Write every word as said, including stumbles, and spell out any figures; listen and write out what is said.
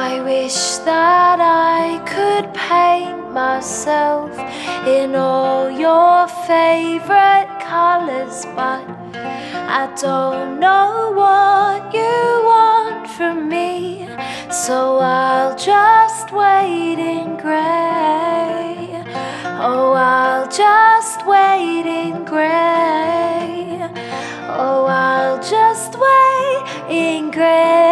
I wish that I could paint myself in all your favorite colors, but I don't know what you want from me, so I'll just wait in grey. Oh, I'll just wait in grey. Oh, I'll just wait in grey.